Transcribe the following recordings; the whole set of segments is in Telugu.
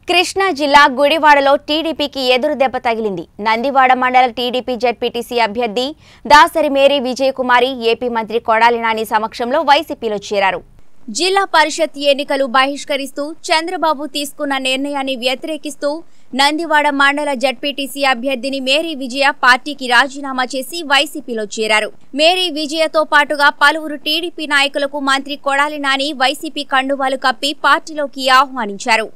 కృష్ణా జిల్లా గుడివాడలో టీడీపీకి ఎదురు దెబ్బ తగిలింది. నందివాడ మండల టీడీపీ జెడ్పీటీసీ అభ్యర్థి దాసరి మేరీ విజయకుమారి ఏపీ మంత్రి కొడాలి నాని సమక్షంలో వైసీపీలో చేరారు. జిల్లా పరిషత్ ఎన్నికలు బహిష్కరిస్తూ చంద్రబాబు తీసుకున్న నిర్ణయాన్ని వ్యతిరేకిస్తూ నందివాడ మండల జెడ్పీటీసీ అభ్యర్థిని మేరీ విజయ పార్టీకి రాజీనామా చేసి వైసీపీలో చేరారు. మేరీ విజయతో పాటుగా పలువురు టీడీపీ నాయకులకు మంత్రి కొడాలి నాని వైసీపీ కండువాలు కప్పి పార్టీలోకి ఆహ్వానించారు.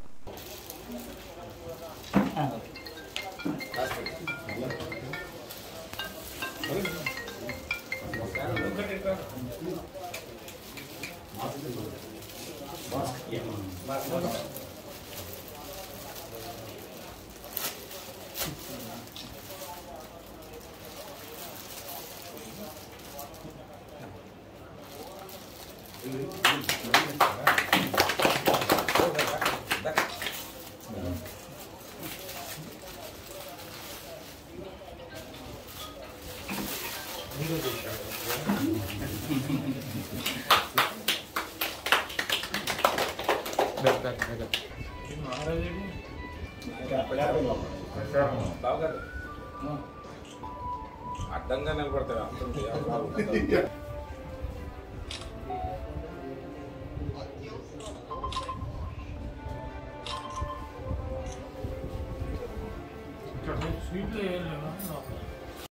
అడ్డంగా నిలబడతాయి. స్వీట్లో ఏం లేవా?